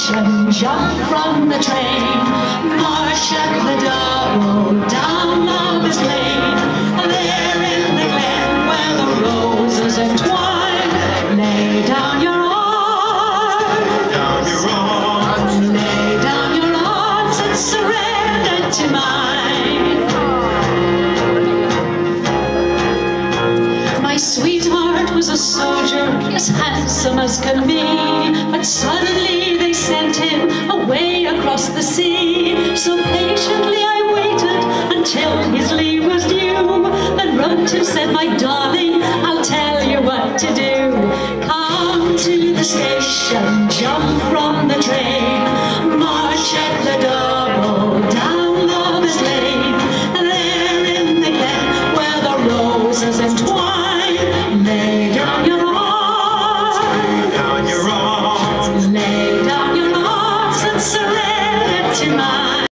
station, jump from the train, march at the double, down Lover's Lane. There in the glen where the roses entwine, lay down your arms, lay down your arms and surrender to mine. My sweetheart was a soldier, as handsome as can be, but suddenly they sent him away across the sea. So patiently I waited until his leave was due, then wrote him, said, my darling, I'll tell you what to do. Come to the station, jump from the train, march at the double, down Lover's Lane. There in the glen where the roses entwine, lay down your arms, lay down your arms and surrender to mine.